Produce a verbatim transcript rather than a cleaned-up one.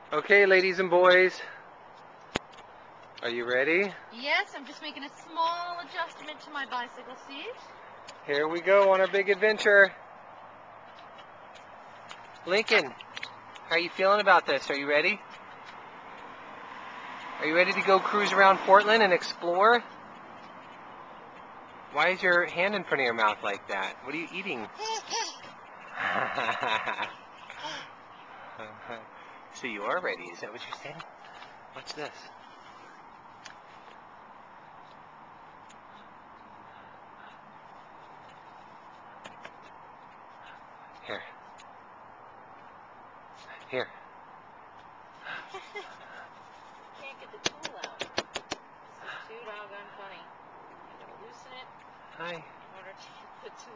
Okay, ladies and boys, are you ready? Yes, I'm just making a small adjustment to my bicycle seat. Here we go on our big adventure. Lincoln, how are you feeling about this? Are you ready? Are you ready to go cruise around Portland and explore? Why is your hand in front of your mouth like that? What are you eating? So you are ready, is that what you're saying? What's this? Here. Here. Can't get the tool out. This is too doggone funny. I'm going to loosen it Hi. in order to get the tool.